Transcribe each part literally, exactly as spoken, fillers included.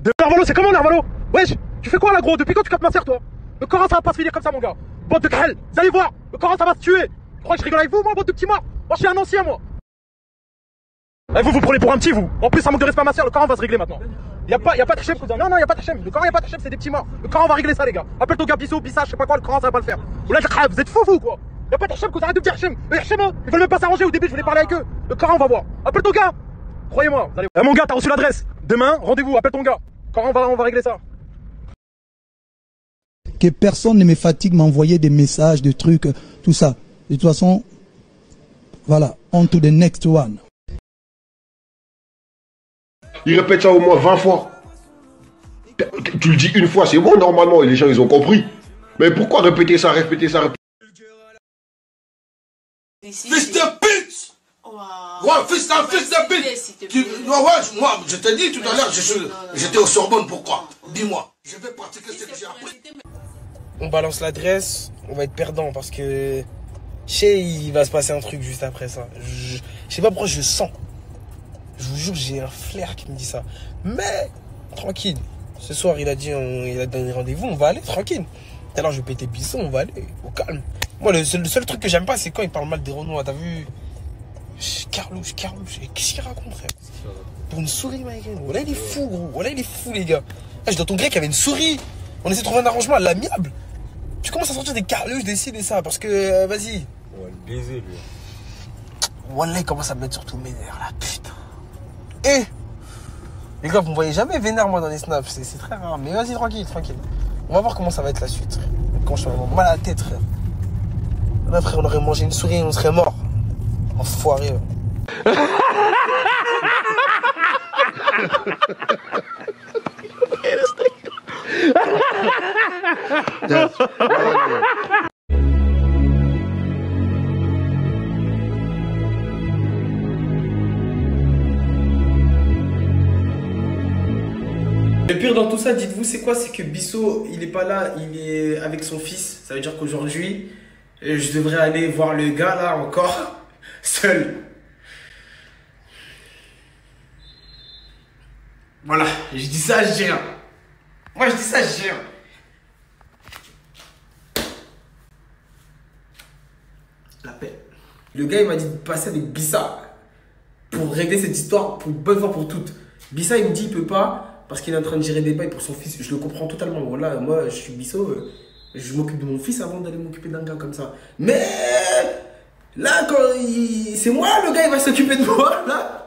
De Narvalo, c'est comment Narvalo? Wesh, tu fais quoi là gros? Depuis quand tu captes ma sœur toi? Le Coran ça va pas se finir comme ça mon gars. Bande de khel, vous allez voir, le Coran ça va se tuer. Tu crois que je rigole avec vous moi, bande de petits morts? Moi je suis un ancien moi. Eh, vous vous prenez pour un petit vous. En plus ça manque de respect à ma sœur, le Coran va se régler maintenant. Y'a pas, y a pas de Hachem, cousin. Non, non, y a pas de Hachem. Le Coran, y a pas de Hachem, c'est des petits morts. Le Coran va régler ça, les gars. Appelle ton gars Bissou, Bissa, je sais pas quoi, le Coran, ça va pas le faire. Vous, là, vous êtes fous, vous, quoi. Y a pas de Hachem, cousin, arrête de me dire Hachem. Le Hachem, ils veulent même pas s'arranger. Au début, je voulais parler avec eux. Le Coran, on va voir. Appelle ton gars. Croyez-moi, vous allez. Eh, mon gars, t'as reçu l'adresse. Demain, rendez-vous, appelle ton gars. Le Coran, on va, on va régler ça. Que personne ne me fatigue m'envoyer des messages, des trucs, tout ça. De toute façon, voilà, on to the next one. Il répète ça au moins vingt fois. Tu le dis une fois, c'est bon normalement, et les gens ils ont compris. Mais pourquoi répéter ça, répéter ça, répéter Fils de pute! Ouais, fils d'un fils de pute! Tu... Ouais, ouais, moi, je te dis tout à l'heure, j'étais au Sorbonne, pourquoi? Dis-moi. Je vais pratiquer ce que j'ai appris. On balance l'adresse, on va être perdant parce que je sais il va se passer un truc juste après ça. Je, je sais pas pourquoi je sens. Je vous jure, j'ai un flair qui me dit ça. Mais tranquille. Ce soir, il a dit, on, il a donné rendez-vous, on va aller tranquille. Tout à l'heure, je vais péter Bissot, on va aller au calme. Moi, le seul, le seul truc que j'aime pas, c'est quand il parle mal des Renois. T'as vu? Carlouche, Carlouche. Qu'est-ce qu'il raconte, frère? Pour une souris, mec. Voilà, il est fou, gros. Voilà, il est fou, les gars. Là, je dans ton grec, il y avait une souris. On essaie de trouver un arrangement à l'amiable. Tu commences à sortir des Carlouches, des ci, des ça. Parce que, euh, vas-y. On va le baiser, lui. Voilà, il commence à me mettre sur tous mes nerfs, là, putain. Et les gars, vous me voyez jamais vénère moi dans les snaps, c'est très rare. Mais vas-y, tranquille, tranquille. On va voir comment ça va être la suite. Quand je suis vraiment mal à la tête, frère. Là, frère, on aurait mangé une souris et on serait mort. Enfoiré. Le pire dans tout ça, dites-vous, c'est quoi? C'est que Bissot, il est pas là, il est avec son fils. Ça veut dire qu'aujourd'hui, je devrais aller voir le gars là encore, seul. Voilà, je dis ça, je dis rien. Moi, je dis ça, je dis rien. La paix. Le gars, il m'a dit de passer avec Bissa pour régler cette histoire pour une bonne fois pour toutes. Bissa, il me dit il peut pas. Parce qu'il est en train de gérer des bails pour son fils. Je le comprends totalement. Voilà, moi, je suis Bissot. Je m'occupe de mon fils avant d'aller m'occuper d'un gars comme ça. Mais là, quand il... c'est moi, le gars, il va s'occuper de moi, là.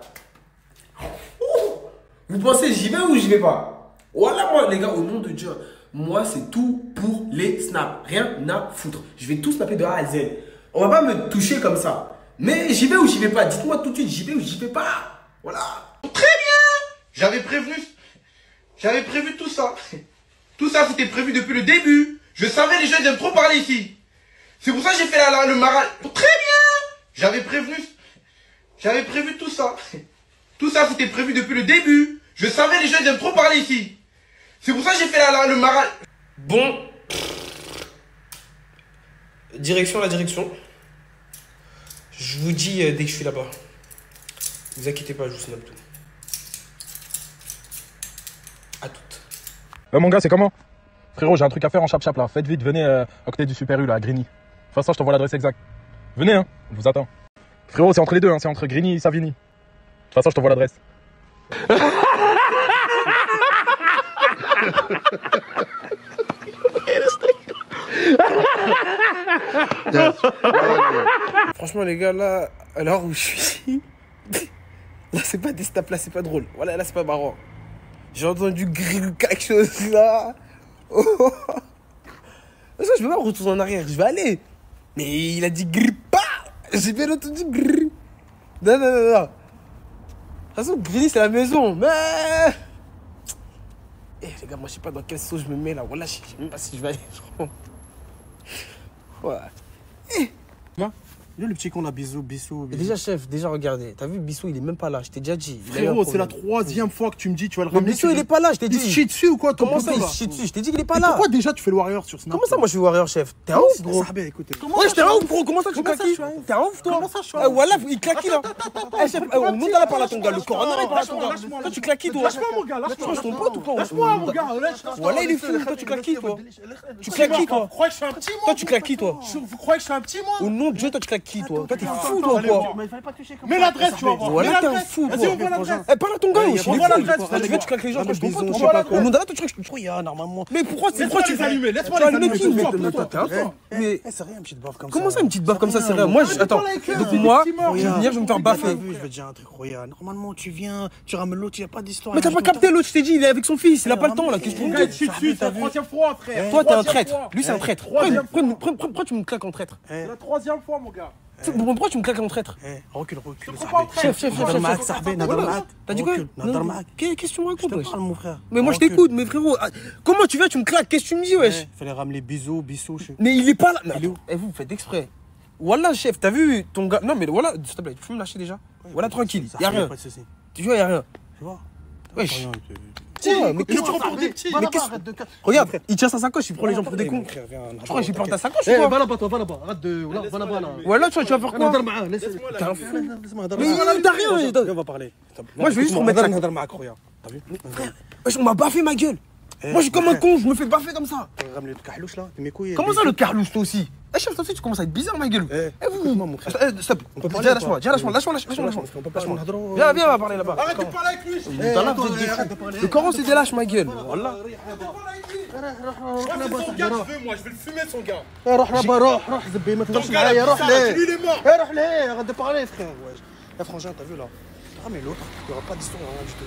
Vous pensez, j'y vais ou j'y vais pas? Voilà, moi, les gars, au nom de Dieu, moi, c'est tout pour les snaps. Rien à foutre. Je vais tout snapper de A à Z. On va pas me toucher comme ça. Mais j'y vais ou j'y vais pas? Dites-moi tout de suite, j'y vais ou j'y vais pas? Voilà. Très bien! J'avais prévenu... J'avais prévu tout ça. Tout ça, c'était prévu depuis le début. Je savais les gens, ils aiment trop parler ici. C'est pour ça que j'ai fait la, la, le maral. Très bien! J'avais prévenu... J'avais prévu tout ça. Tout ça, c'était prévu depuis le début. Je savais les gens, ils aiment trop parler ici. C'est pour ça que j'ai fait la, la, le maral. Bon. Direction, la direction. Je vous dis euh, dès que je suis là-bas. Ne vous inquiétez pas, je vous snap tout. À toutes. Euh, mon gars, c'est comment? Frérot, j'ai un truc à faire en chap-chap là. Faites vite, venez euh, à côté du Super U là, à Grigny. De toute façon, je t'envoie l'adresse exacte. Venez, hein, je vous attends. Frérot, c'est entre les deux, hein, c'est entre Grigny et Savigny. De toute façon, je t'envoie l'adresse. Franchement, les gars, là, à l'heure où je suis, là, c'est pas des snaps, là, c'est pas drôle. Voilà, là, c'est pas marrant. J'ai entendu griller quelque chose là. Oh. Ça, je peux pas retourner en arrière, je vais aller. Mais il a dit grille pas. J'ai bien entendu grille. Non, non, non, non. De toute façon, griller, c'est la maison. Mais. Eh, les gars, moi, je sais pas dans quelle sauce je me mets là. Voilà, je sais même pas si je vais aller. Ouais. Eh. Moi, Lui, le petit con là, bisous, bisous. Et déjà, chef, déjà, regardez. T'as vu, Bissou, il est même pas là. Je t'ai déjà dit. Il a eu un Frérot, c'est la problème. troisième fois que tu me dis tu vas le Mais ramener. Bissou, il est pas là, je t'ai Il se dit. chie dessus ou quoi ton Comment ça, poteau, il là se chie dessus? Je t'ai dit qu'il est pas Et là. pourquoi déjà tu fais le Warrior sur Snap? Comment ça, moi, je suis Warrior, chef? T'es un ouf, gros. Sahbé, écoute. Ouais, j'étais un ouf, gros. Comment ça, tu Comment ça, claques? je suis un ouf? T'es un ouf, toi. Comment ça, je suis un Eh, ouf? voilà, il claque qui, là? Eh, chef, eh, on monte là par là, ton gars. Le corona, il par là, ton gars. Lâche-moi, Toi, tu claques qui, toi? Lâche-moi, mon gars, lâche-moi. Tu ton pote ou quoi? Lâche-moi, mon gars, lâche-moi. Voilà, il est fou. Toi, tu claques qui, toi? Tu claques qui, toi? Vous croyez que je suis un petit, moi? Toi, tu claques qui, toi? Vous croyez que je suis un petit, moi? Au nom de Dieu, toi, tu claques qui, toi? Toi, t'es fou, attends, toi, allez quoi? voir. Mais il fallait pas toucher comme Mets ça. l'adresse, tu vas voir. Voilà, Mets t'es un l'adresse. fou, Vas-y, toi. on voit l'adresse. Eh, parle à ton gars, Eh, wesh, on il est voit fou. l'adresse, Tu allez veux, tu claques les gens, voir. je ton pote, Bisous, ou on quoi? voit l'adresse. Au nom d'Allah, toi, tu Je trouve, il y a normalement. Mais pourquoi tu Laisse-moi pourquoi tu les fais allumer, laisse-moi Tu as les allumé allumer. qui? Mais Pousse-toi, mais pousse-toi. t'es un fou. Mais Eh, c'est rien, une petite baffe comme ça. comment ça, une petite baffe comme ça, c'est rien? rien. Moi, Arrête je- de attends. parler avec eux, Donc c'est des moi, petits morts. je vais venir, je vais me faire baffer. T'as vu, je vais te dire un truc, Roya. Normalement, tu viens, tu ramènes l'autre, il n'y a pas d'histoire. Mais t'as pas capté l'autre, je t'ai dit, il est avec son fils, il a pas le temps là. Qu'est-ce que tu Mon me gars, dis? tu dessus, c'est la troisième fois, frère. Toi, t'es un Troisième traître. fois. Lui, c'est un traître. Pourquoi Troisième pourquoi- pourquoi- pourquoi tu me claques en traître? C'est la troisième fois, mon gars. Pourquoi tu me claques en traître? Eh, recule, recule. Je comprends pas, Chef, chef, chef, Nadar chef, Maak, chef. Sahbé, Nadar Voilà. Maak. T'as dit quoi? Recule, Nadar Non. Maak. Qu'est- Qu'est-ce que tu me Je te racontes, wesh? parle, mon frère. Mais moi, je Recule. t'écoute, mais frérot, ah, comment tu viens, tu me claques? Qu'est-ce que tu me dis, wesh? Eh, fallait ramener bisous, bisous. je sais. Mais il est pas là. Mais Il est où? attends, eh, vous, vous faites exprès. Voilà, chef, t'as vu ton gars. Non, mais voilà, s'il te plaît, tu peux me lâcher déjà? Voilà, tranquille, Ça y'a arrive, rien. pas de soucis. Tu vois, y'a rien. Tu vois? Wesh. Rien, tu- Ouais, mais qu'est-ce que tu prends pour des petits? Mais qu'est-ce- arrête de ca- Regarde, il tient sa sacoche, il prend les gens pour des Eh, cons. mon frère, viens, Je crois que j'ai peur de ta sacoche Eh, ou va quoi? là-bas, toi, va là-bas. Arrête de. Voilà, va là-bas, là. Voilà, tu vois, tu vas faire quoi? Nadar Maak, laisse- T'es un fou. Laisse-moi, Nadar Mais Maak. il- t'as rien, Viens, il- viens, on va parler. Moi, je vais juste remettre ça. Nadar Maak, regarde. T'as vu? Wesh, on m'a baffé ma gueule. Eh, Moi, je suis comme un frère. con, je me fais baffer comme ça. T'as ramené le carlouche là? Mes couilles. Comment ça, le carlouche, toi aussi? Eh, chef, toi aussi, tu commences à être bizarre, ma gueule. Eh, Eh, vous, écoute-moi, mon frère. Eh, stop. On peut parler Viens, ou lâche-moi, pas viens, lâche-moi, lâche-moi, lâche-moi, lâche-moi. On peut pas parler. Viens, viens, on va parler là-bas. Arrête de parler avec lui. Dans là, vous êtes des fous. Le Coran, c'est des lâches, ma gueule. Voilà. Moi, c'est son gars que je veux, moi. Je vais le fumer, son gars. روح لابا روح روح زبي ما Ton تهضرش gars, là, معايا روح ça, ليه lui, il est mort. Eh, روح ليه arrête de parler frère wesh. Eh frangin t'as vu là ah mais l'autre il y aura pas d'histoire rien du tout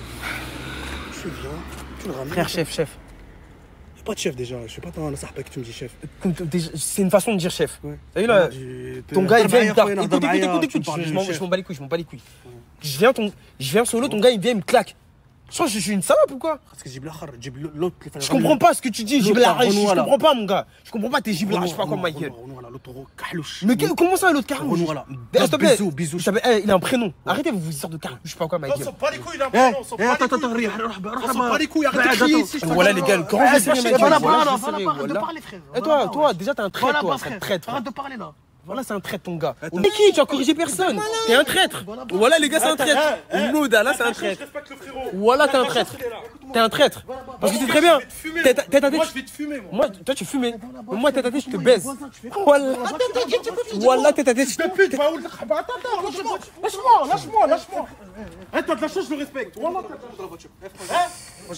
tu viens tu le ramènes Frère, chef, chef. Y a pas de chef déjà je sais pas toi صاحبك que tu me dis chef Comme t- déjà, c'est une façon de dire chef. Ouais. T'as vu là? Tu- Ton gars, il نهضر vient, il معايا me tape. خويا، Écoute, نهضر écoute, معايا، écoute, tu me écoute. parles Je du m'en chef. je m'en bats les couilles, je m'en bats les couilles. Je viens, ton, je viens solo, ton gars, il vient, il me claque. Je crois que je suis une salope ou quoi? خاصك تجيب الاخر تجيب l'autre اللي فيه Je comprends pas ce que tu dis, L'autre, Gibla. là, Je Renaud, je là. comprends pas, mon gars. Je comprends pas tes Gibla, je sais pas quoi, ma gueule. voilà l'autre كحلوش Mais que- comment ça, l'autre carlouche? Renaud, voilà. Eh, s'il te plaît. Bisous, bisous. Je t'appelle- eh, il a un prénom. Arrêtez vos histoires de carlouche, je sais pas quoi, ma On gueule. s'en bat les couilles, il a un Eh, prénom. On s'en eh, bat attends, les attends, couilles. روح روح روح On s'en bat les couilles, arrête de بعد، crier attends. ici. je Voilà, te les dis. gars, le Coran, Eh, c'est voilà, sérieux, ma voilà, gueule. voilà, Voilà, voilà, c'est arrête de sérieux, parler, frère. Et toi, Voilà, toi, ouais. déjà, t'es un traître, Voilà, toi. pas C'est un frère. traître. Arrête de parler là. Voilà, c'est un traître, ton gars. T'es qui? Tu as corrigé personne. T'es un traître. Voilà, les gars, c'est un traître. Moda, là, c'est un Je traître. respecte le frérot. Voilà, t'es un traître. T'es un traître. Parce que c'est très bien. Je vais te fumer. Tête à tête à Moi, tête. je vais te fumer, moi. Moi, toi, tu fumes. Moi, tête à tête, je te baise. Voilà. Voilà, tête à tête, je Je te pute, va où le- Bah, attends, attends, lâche-moi. Lâche-moi, lâche-moi, lâche-moi. Eh, t'as de la chance, je le respecte. Wallah, t'as de la chance.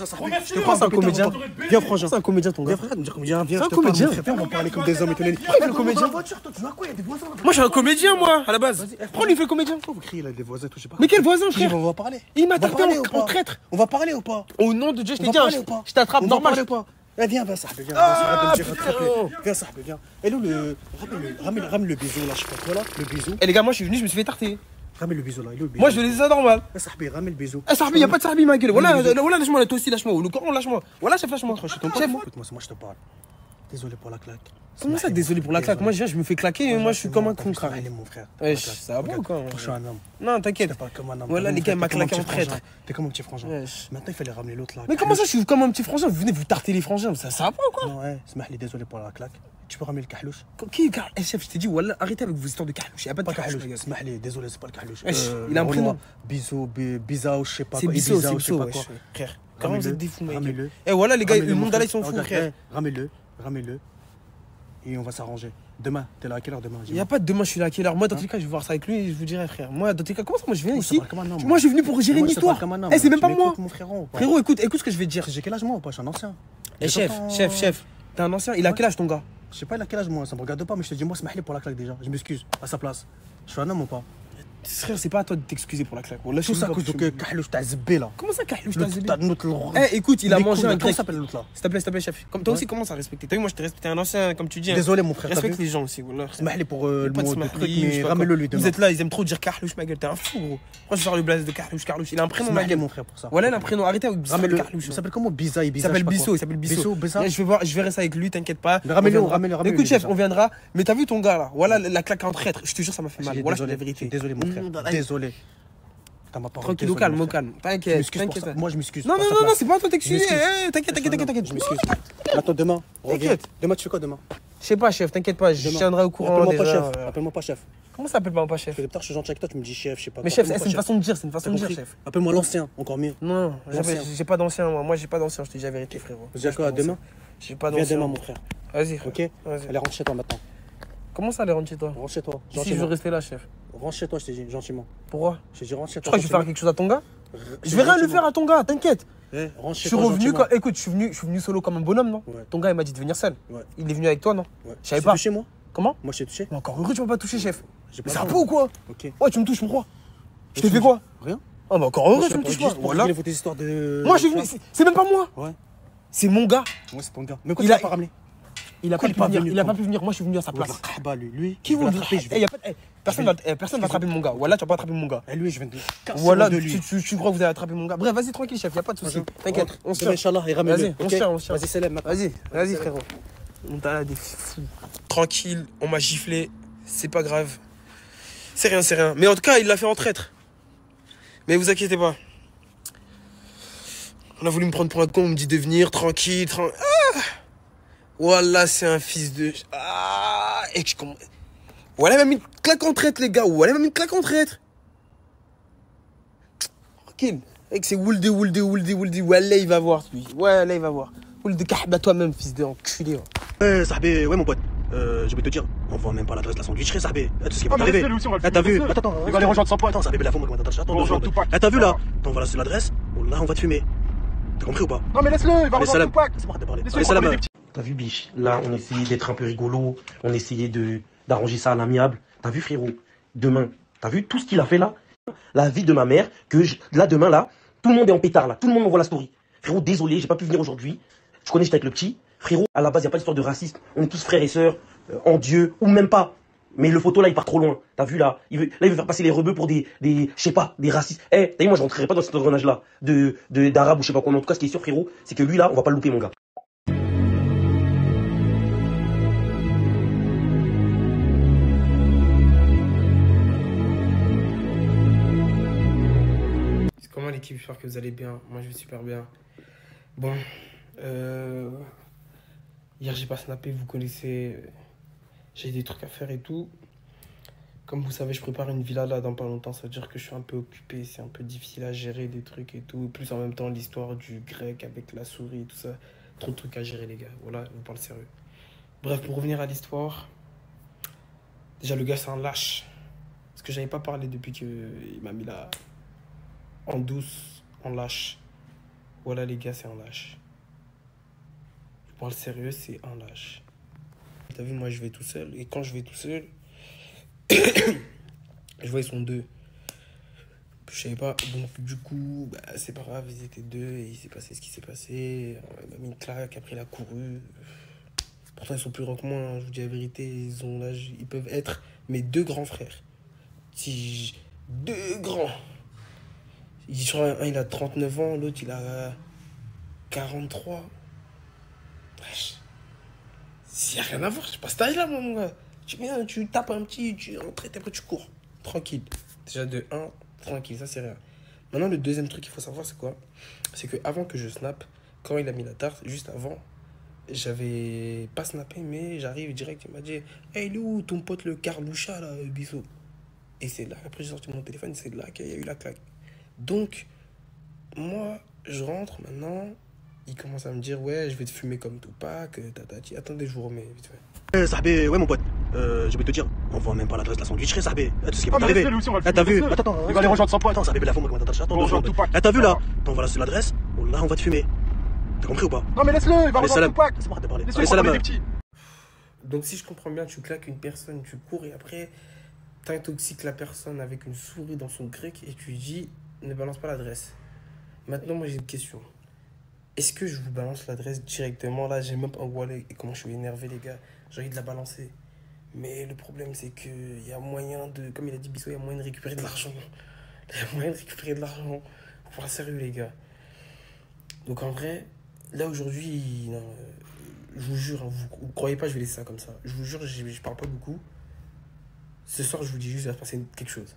Je te prends, c'est un comédien. Viens, frangin. C'est un comédien, ton gars. Viens, frère, me dire comédien, viens, C'est un je te parle, comédien. mon frère, viens, on va parler comme des hommes et tout. Pourquoi il fait le comédien? voiture, toi, tu vois quoi, il y a des voisins là. Moi, je suis un comédien, moi, à la base. Pourquoi lui fait le comédien? Pourquoi vous criez là, des voisins, tout, je sais pas. Mais quel voisin, Frère, frère? on va parler. Il m'a On va tapé parler en- ou en pas traître. On va parler ou pas Au nom de Dieu, je On t'ai va dit, parler hein, ou pas je t'attrape On va normal. parler ou pas Eh, viens, viens, Sahbé, viens. Ah, Arrête de me dire putain. rattraper. Viens, Sahbé, viens. Et nous, le. Ramène le- ramène- Ramène le bisou là, je sais pas quoi là. Le bisou. Eh les gars, moi je suis venu, je me suis fait tarter. Ramène le bisou là. Il est où le bisou Moi je vais laisser ça normal. Eh, Sahbé, ramène le bisou. Eh Sarbi, y'a pas de Sarbi ma gueule. Voilà, là, voilà, lâche-moi là, toi aussi lâche-moi. Le Coran, lâche-moi. Voilà, chef, lâche-moi. Je suis ton Chef, pote. Écoute-moi, c'est moi, je te parle. Désolé pour la claque. comment ça, désolé pour la claque? Moi je viens, je me fais claquer et moi je suis comme un con, frère. Allez, mon frère. Wesh, Regarde, ça va pas regarde. ou quoi? Je suis un homme. Non, Je t'inquiète. te parle comme un homme. Voilà, T'es les mon gars, il m'a frère, t'es comme claqué un en petit frangin. traître. T'es comme un petit frangin. Wesh. Maintenant, il fallait ramener l'autre là. Mais comment ça, je suis comme un petit frangin? Vous venez vous tarter les frangins, ça, ça va pas ou quoi? Non, ouais, Smahli, désolé pour la claque. Tu peux ramener le kahlouche Qui, car, eh chef, je t'ai dit, voilà, arrêtez avec vos histoires de carlouche. Y'a pas de Pas carlouche. kahlouche. Smahli, désolé, c'est pas le kahlouche. Wesh, il a un le prénom. Renoir, Bisou, Bi- Bizao, je sais pas C'est quoi. Bissau, Ibiza, c'est je sais Bissau, pas wesh. quoi. Frère, comment vous êtes des fous, mec? Ramène-le. Eh voilà, les gars, Ramène-le, le mon monde là, frère. ils sont fous, Regarde, frère. eh, Ramène-le, ramène-le. Et on va s'arranger. Demain, t'es là à quelle heure demain Il n'y a pas de demain, je suis là à quelle heure. Moi, dans tous les cas, je vais voir ça avec lui et je vous dirai, frère. Moi, dans tous les cas, comment ça, moi, je viens Moi, je te ici? parle comme un homme. Moi, je suis venu pour gérer Moi, une je te parle histoire. comme un homme, Eh, c'est là. même Tu pas moi. m'écoutes, mon frérot. ou pas Frérot, écoute, écoute ce que je vais te dire. J'ai quel âge moi ou pas? Je suis un ancien. Eh, J'ai chef, pas tant- chef, chef. T'es un ancien, il a quel âge ton gars? Je sais pas, il a quel âge moi, ça me regarde pas, mais je te dis, moi, Smahli pour la claque déjà. Je m'excuse, à sa place. Je suis un homme ou pas? Frère, c'est pas à toi de t'excuser pour la claque. Wallah, Tout je sais ça à même cause pas de pourquoi tu- Kahlouch t'as zbé là. Comment ça, Kahlouch, Le- t'as zébé t'as notre l'autre. Eh, écoute, il a Les mangé couilles, un là, comment grec. s'appelle l'autre là? S'il te plaît, s'il te plaît, chef. Comme toi Ouais. aussi, commence à respecter. T'as vu, moi, je t'ai respecté un ancien, comme tu dis. hein. Désolé mon frère. t'as Respecte vu les gens aussi, Wallah. Smahli pour euh, le Pas de mot de smahli, truc, je sais mais pas ramène-le quoi. lui demain. Vous êtes là, ils aiment trop dire Kahlouch, ma gueule. T'es un fou, gros. Moi, je sors le blaze de Kahlouch, Kahlouch. Il a un prénom, ma Smahli gueule. mon frère pour ça. Voilà, il a un prénom. Arrêtez avec Ramène-le. Kahlouch. Il s'appelle comment? Biza et Il Biza. s'appelle je sais pas Bissot, quoi. il s'appelle Bissot. Bissot, Biza. Là, je vais voir, je verrai ça avec lui, t'inquiète pas. Mais ramène-le, On viendra. ramène-le, ramène-le, Écoute, chef, Biza. on viendra. Mais t'as vu ton gars là? Voilà la claque en traître. Je te jure, ça m'a fait mal. Voilà, je te dis la vérité. Désolé mon frère. Mmh, bah, Désolé. T'as ma parole. Tranquille, au désolé, calme, mon au frère. calme. Je T'inquiète, m'excuse pour t'inquiète. ça. Moi je m'excuse. Non, pas non, sa non, non, place. c'est pas à toi de t'excuser. Je m'excuse. Eh, T'inquiète, t'inquiète, t'inquiète, t'inquiète. Je m'excuse. Attends, demain. reviens. T'inquiète. Demain tu fais quoi demain? Je sais pas, chef, t'inquiète pas, je Demain. tiendrai au courant. Appelle-moi pas déjà, chef. euh. Appelle-moi pas chef. Comment ça s'appelle pas pas chef? Parce que plus tard je suis gentil avec toi, tu me dis chef, je sais pas. Mais quoi. chef, Appelle-moi c'est pas une façon de dire, c'est une façon T'as de dire, compris? chef. Appelle-moi l'ancien, encore mieux. Non, j'avais- L'ancien. j'ai pas d'ancien, moi. Moi, j'ai pas d'ancien, je te dis la vérité, frérot. Vous dites quoi demain? J'ai pas Viens d'ancien. demain mon frère. Vas-y, frère. Ok? Vas-y. Allez rentre chez toi maintenant. Comment ça, aller rentrer chez toi? Rentre chez toi. Si je veux Gentiment. rester là, chef. Rentre chez toi, je t'ai dit, gentiment. Pourquoi? Je t'ai dit rentre chez Tu toi. crois que je vais faire quelque chose à ton gars? gentiment. Je vais rien lui faire à ton gars, t'inquiète. Eh, rentre Je chez suis toi. revenu, gentiment. quand... écoute, je suis venu, je suis venu solo comme un bonhomme, non? Ouais. Ton gars, il m'a dit de venir seul. Ouais. Il est venu avec toi, non? Ouais. Je savais Tu pas. t'es touché moi? Comment? Moi je t'ai touché? Mais encore heureux, tu m'as pas touché, chef. J'ai Mais pas c'est un le peu temps. ou quoi? Ok. Ouais, tu me touches, pourquoi? Je Tu t'ai fait me- quoi? Rien. Ah, bah encore heureux, Moi, tu me touches juste pas. pour Voilà. régler vos histoires de. Moi, je suis venu, c'est- c'est même pas moi. Ouais. C'est mon gars. Moi c'est ton gars. Mais quoi Il tu a- l'as pas ramené? Il a Pourquoi pas il est pu pas venir. venu, Il a toi pas pu venir. Moi, je suis venu à sa Ouais, place. bah, lui, lui. Qui je vais vous l'attraper, je Eh, vais. y a pas de- eh, Personne va eh, personne va attraper mon gars. Voilà, tu vas pas attraper mon gars. Et lui, je viens de casser Voilà, de tu, lui. tu, tu crois que vous allez attraper mon gars. Bref, vas-y, tranquille, chef, y a pas de soucis. T'inquiète, on se Demain, tient. Inch'Allah, et ramène-le. Vas-y, on ok se tient, on se tient. Vas-y, Célèbre maintenant. Vas-y, vas-y, frérot. On t'a là des fous. Tranquille, on m'a giflé. C'est pas grave. C'est rien, c'est rien. Mais en tout cas, il l'a fait en traître. Mais vous inquiétez pas. On a voulu me prendre pour un con, on me dit de venir, tranquille, tranquille. Ah voilà, c'est un fils de. Ah et que je commence. Voilà, il m'a mis une claque en traître, les gars. Voilà, il m'a mis une claque en traître. Tranquille. Avec ses wouldi, wouldi, wouldi, wouldi. Ouais, là, il va voir, lui. Ouais, là, il va voir. Wouldi, kahba toi-même, fils de enculé. Ouais. Ouais, Sahbé, ouais, mon pote. Euh, je vais te dire, on voit même pas l'adresse de la sandwicherie, Sahbé. Eh, tout ce qui va Ah, mais t'arriver. laisse-le, lui aussi, on va le Eh, t'as fumer, vu? laisse-le. Attends, attends. Il va aller rejoindre son pote. Attends, Sahbé, la femme, comment t'as Attends, On deux rejoint secondes. Tupac. Eh, t'as vu là? Voilà. Attends, voilà, c'est l'adresse. Oh, là, on va te fumer. T'as compris ou pas? Non, mais laisse-le, il va Allez, rejoindre salam. Tupac. C'est bon, arrête de parler. Laisse-le, Allez, il va salam. ramener des petits- T'as vu, biche? Là, on essayait d'être un peu rigolo. On essayait de d'arranger ça à l'amiable. T'as vu, frérot? Demain, t'as vu tout ce qu'il a fait là? La vie de ma mère, que je... là, demain, là, tout le monde est en pétard, là. Tout le monde m'envoie la story. Frérot, désolé, j'ai pas pu venir aujourd'hui. Tu connais, j'étais avec le petit. Frérot, à la base, y a pas d'histoire de racisme. On est tous frères et sœurs, euh, en Dieu, ou même pas. Mais le photo, là, il part trop loin. T'as vu, là? Il veut, là, il veut faire passer les rebeux pour des, des, je sais pas, des racistes. Eh, t'as vu, moi, je rentrerai pas dans cet engrenage-là. De, de, d'arabe ou je sais pas quoi. Mais en tout cas, ce qui est sûr, frérot, c'est que lui, là, on va pas le louper, mon gars. Comment l'équipe? J'espère que vous allez bien. Moi, je vais super bien. Bon, euh... hier, j'ai pas snappé, vous connaissez. J'ai des trucs à faire et tout. Comme vous savez, je prépare une villa là dans pas longtemps. Ça veut dire que je suis un peu occupé. C'est un peu difficile à gérer des trucs et tout. Plus en même temps, l'histoire du grec avec la souris et tout ça. Trop de trucs à gérer, les gars. Voilà, je vous parle sérieux. Bref, pour revenir à l'histoire. Déjà, le gars, c'est un lâche. Parce que j'avais pas parlé depuis qu'il m'a mis là. En douce, en lâche. Voilà, les gars, c'est un lâche. Je parle sérieux, c'est un lâche. T'as vu, moi, je vais tout seul. Et quand je vais tout seul, je vois, ils sont deux. Je savais pas. Donc, du coup, bah, c'est pas grave, ils étaient deux. Et il s'est passé ce qui s'est passé. Il m'a mis une claque, après, il a couru. Pourtant, ils sont plus grands que moi, hein, je vous dis la vérité. Ils ont l'âge, ils peuvent être mes deux grands frères. Si je... Deux grands. Je crois un, il a trente-neuf ans, l'autre, il a quarante-trois. Wesh. Il n'y a rien à voir, c'est pas ce taille-là, mon gars. Tu viens, tu tapes un petit, tu entres et après tu cours. Tranquille. Déjà de un, tranquille, ça c'est rien. Maintenant, le deuxième truc qu'il faut savoir, c'est quoi? C'est qu'avant que je snap, quand il a mis la tarte, juste avant, j'avais pas snappé, mais j'arrive direct, il m'a dit « Hey, il est où ton pote le Carloucha, là, Bissot ?» Et c'est là, après j'ai sorti mon téléphone, c'est là qu'il y a eu la claque. Donc, moi, je rentre maintenant, il commence à me dire « Ouais, je vais te fumer comme Tupac, tatati. » Attendez, je vous remets vite fait. Eh, Sahbé, ouais, mon pote. Euh, je vais te dire, on voit même pas l'adresse de la sandwicherie, Sahbé. Eh, tout ce qui va Ah, mais t'arriver. laisse-le, lui aussi, on va le Eh, t'as fumer, vu? laisse-le. Attends, attends. Il va aller rejoindre son pote. Attends, Sahbé, la femme, comment t'as Attends, On deux rejoint secondes. Tupac. Eh, t'as vu là? Voilà. Attends, voilà, c'est l'adresse. Oh, là, on va te fumer. T'as compris ou pas? Non, mais laisse-le, il va Allez, rejoindre salam. Tupac. C'est bon, arrête de parler. Laisse-le, Allez, il va ramener salam. des petits. Donc, si je comprends bien, tu claques une personne, tu cours et après, t'intoxiques la personne avec une souris dans son grec et tu lui dis ne balance pas l'adresse. Maintenant, moi j'ai une question. Est-ce que je vous balance l'adresse directement? Là, j'ai même pas un wallet et comment je suis énervé, les gars. J'ai envie de la balancer. Mais le problème, c'est qu'il y a moyen de, comme il a dit Bissot, il y a moyen de récupérer de l'argent. Il y a moyen de récupérer de l'argent. Faut pas sérieux, les gars. Donc en vrai, là aujourd'hui, non, je vous jure, vous, vous croyez pas, je vais laisser ça comme ça. Je vous jure, je, je parle pas beaucoup. Ce soir, je vous dis juste, il va se passer quelque chose.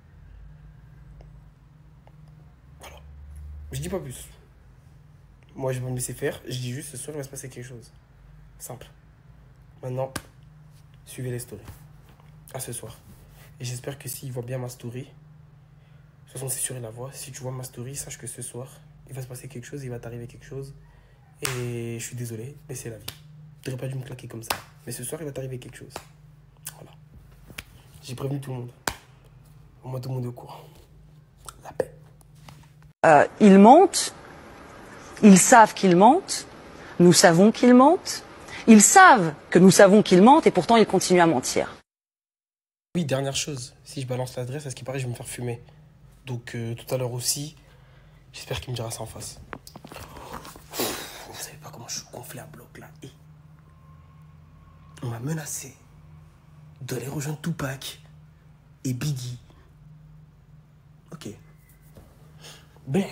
Voilà. Je dis pas plus. Moi, je vais me laisser faire. Je dis juste, ce soir, il va se passer quelque chose. Simple. Maintenant, suivez les stories. À ce soir. Et j'espère que s'il voit bien ma story, de toute façon, c'est sûr, il la voit. Si tu vois ma story, sache que ce soir, il va se passer quelque chose, il va t'arriver quelque chose. Et je suis désolé, mais c'est la vie. Tu n'aurais pas dû me claquer comme ça. Mais ce soir, il va t'arriver quelque chose. Voilà. J'ai prévenu tout le monde. Au moins, tout le monde est au courant. La paix. Euh, ils mentent. Ils savent qu'ils mentent. Nous savons qu'ils mentent. Ils savent que nous savons qu'ils mentent et pourtant ils continuent à mentir. Oui, dernière chose. Si je balance l'adresse, à ce qui paraît, je vais me faire fumer. Donc, euh, tout à l'heure aussi, j'espère qu'il me dira ça en face. Vous savez pas comment je suis gonflé à bloc là. Et on m'a menacé d'aller rejoindre Tupac et Biggie. Ok. Ben.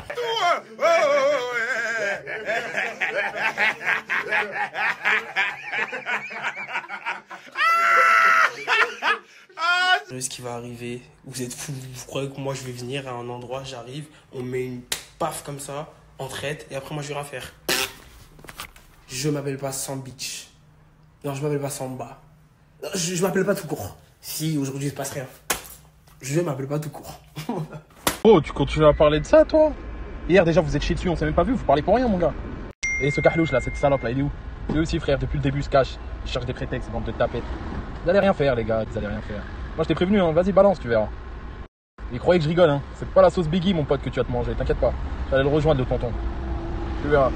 Ce qui va arriver, vous êtes fous, vous croyez que moi je vais venir à un endroit, j'arrive, on met une paf comme ça, on traite, et après moi je vais rien faire. Je m'appelle pas Sambitch. Non, je m'appelle pas Samba. Je, je m'appelle pas tout court. Si aujourd'hui il se passe rien, je m'appelle pas tout court. Oh, tu continues à parler de ça, toi? Hier, déjà, vous êtes chié dessus, on s'est même pas vu, vous parlez pour rien, mon gars. Et ce Carlouche, là, cette salope, là, il est où? Lui aussi, frère, depuis le début, il se cache. Il cherche des prétextes, bande de tapettes. Vous allez rien faire, les gars, vous allez rien faire. Moi, je t'ai prévenu, hein, vas-y, balance, tu verras. Il croyait que je rigole, hein. C'est pas la sauce Biggie, mon pote, que tu vas te manger, t'inquiète pas. J'allais le rejoindre, le tonton. Tu verras.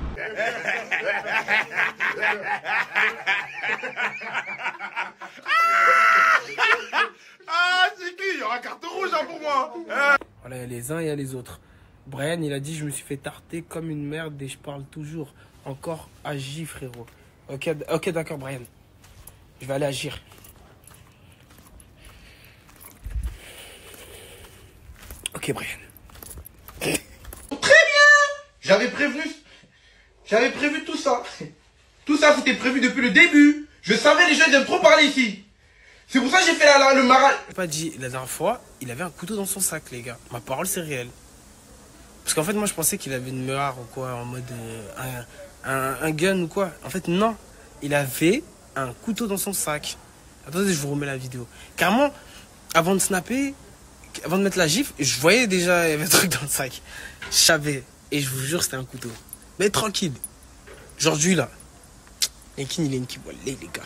Ah, c'est qui? Il y aura carte rouge hein, pour moi. Voilà, il y a les uns et il y a les autres. Brian, il a dit, je me suis fait tarter comme une merde et je parle toujours. Encore agis, frérot. Ok, ok, d'accord, Brian. Je vais aller agir. Ok, Brian. Très bien. J'avais prévenu. J'avais prévu tout ça. Tout ça, c'était prévu depuis le début. Je savais les gens ils aiment trop parler ici. C'est pour ça que j'ai fait la, la, le maral. J'ai pas dit, la dernière fois, il avait un couteau dans son sac, les gars. Ma parole, c'est réel. Parce qu'en fait, moi, je pensais qu'il avait une meurtre ou quoi, en mode euh, un, un, un gun ou quoi. En fait, non. Il avait un couteau dans son sac. Attendez, je vous remets la vidéo. Carrément, avant de snapper, avant de mettre la gifle, je voyais déjà, il y avait un truc dans le sac. Je savais. Et je vous jure, c'était un couteau. Mais tranquille. Aujourd'hui, là, Linkin, il est une qui voit les gars.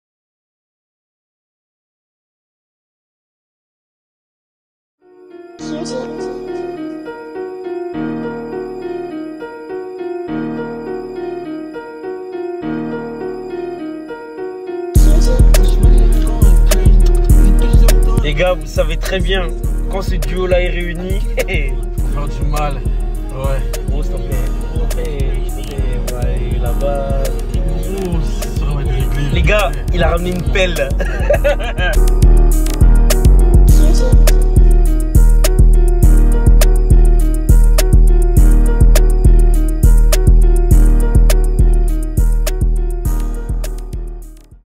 Les gars, vous savez très bien, quand ce duo-là est réuni, faire du mal. Ouais. Gros, s'il te plaît, s'il te plaît, s'il te plaît, ouais, là-bas. Gros, ça va être réglé. Les gars, il a ramené une pelle.